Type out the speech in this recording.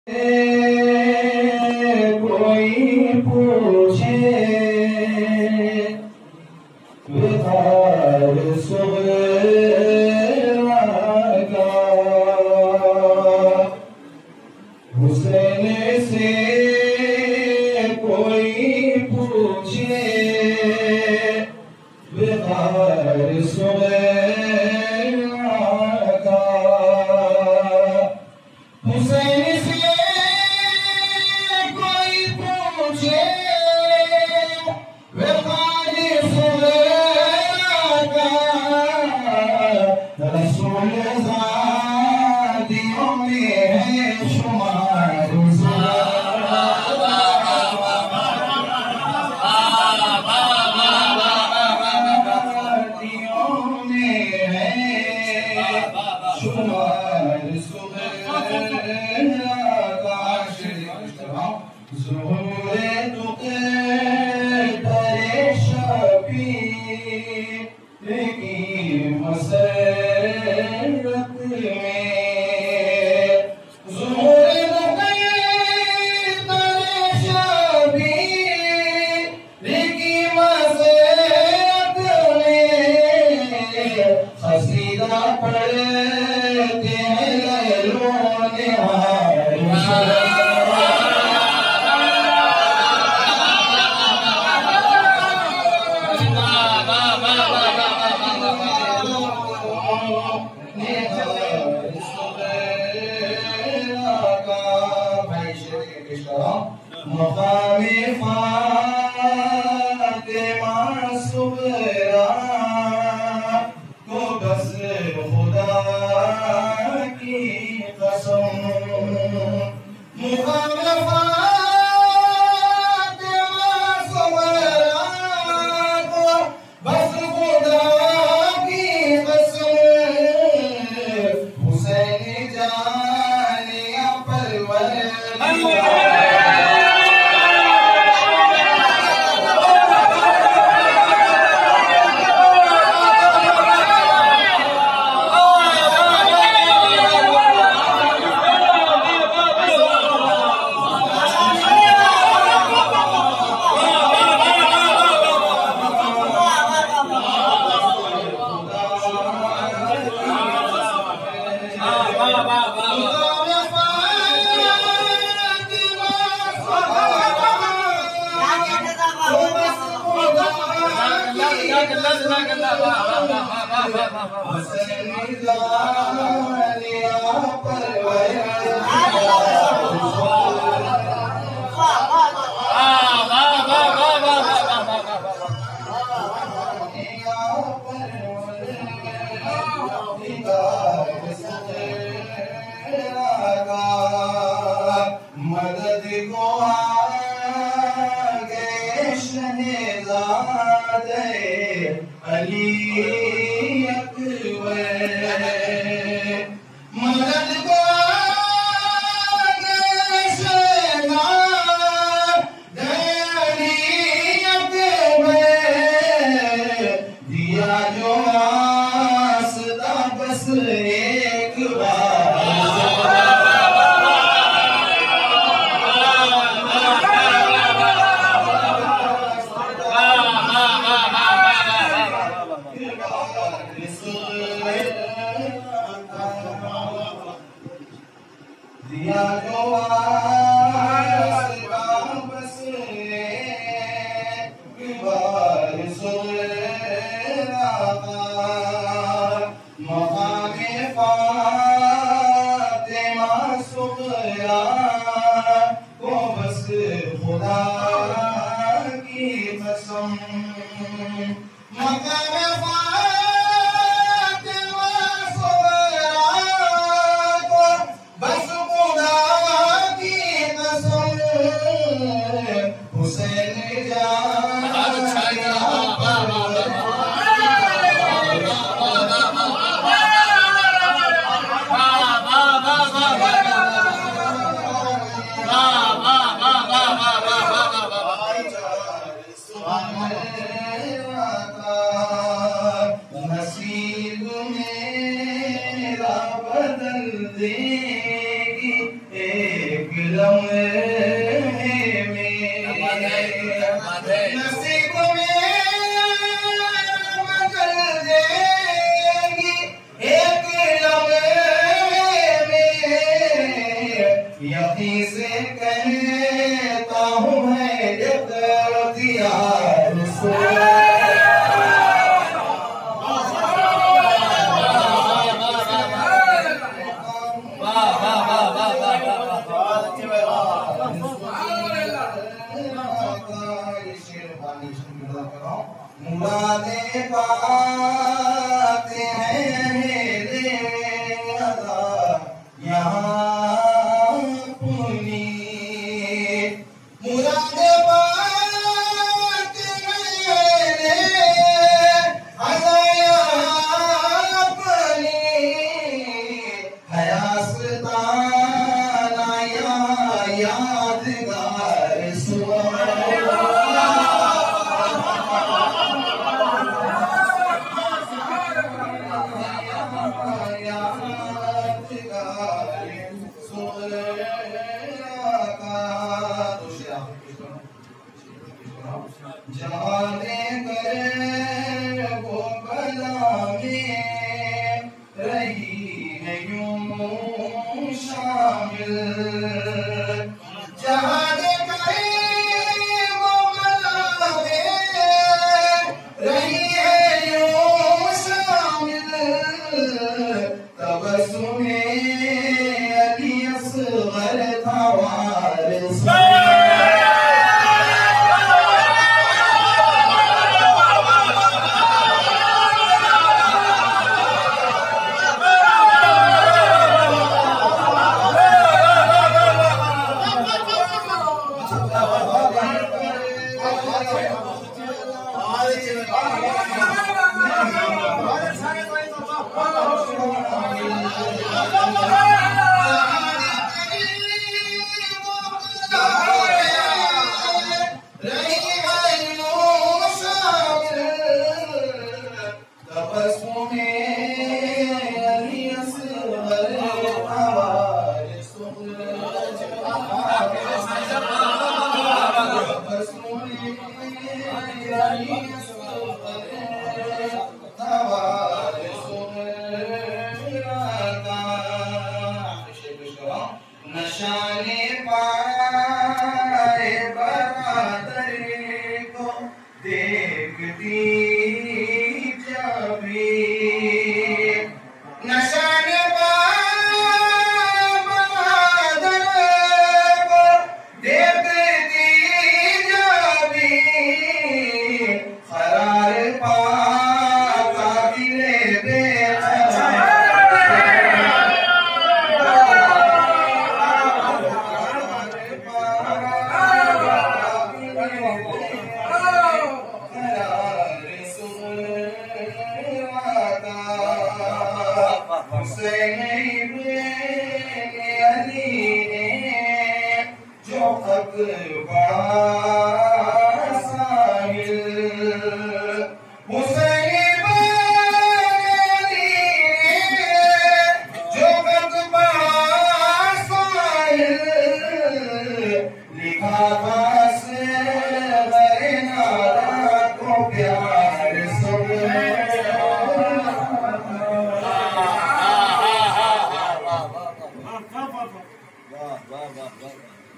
कोई पूछे विहार सुगरा का हुसैन से कोई पूछे विहार सुगरा का हुसैन से कोई पूछे विहार सुगरा का रसूल ज़ादियों में है शुमार मदद को आगे शहज़ादे अली अकबर मदद को आगे शहज़ादे अली अकबर दिया जो वास्ता बस एक बार दिया जो वास्ता बस एक बार सुगरा का मकामे फातिमा सुगरा को बस खुदा की कसम मकामे फातिमा सुगरा को बस खुदा की कसम हुसैन लम्हे में नसीब में बदल देगी एक लम्हे में। यकीन से कहता हूँ मैं इख्तियार से। मुरादे पाते हैं मेरे अदा यहाँ पुनी। मुरादे पाते हैं मेरे अदा यहाँ पुनी। हयास्ताना यहाँ यादगार जाने करे वो कलामे रही है यूं शामिल। जाने करे वो कलामे रही है यूं शामिल। तबस्सुमे अली असग़र था वारिस। नशाने पाए बरादरी को देखती जबी। नशाने पाए बरादरी को देखती जबी। करार पाका गिरे जो खत पढ़ा साहिल। हुसैन जो खत पढ़ा साहिल। लिखा बस गरे नारा को प्यार सुन। वाह वाह वाह।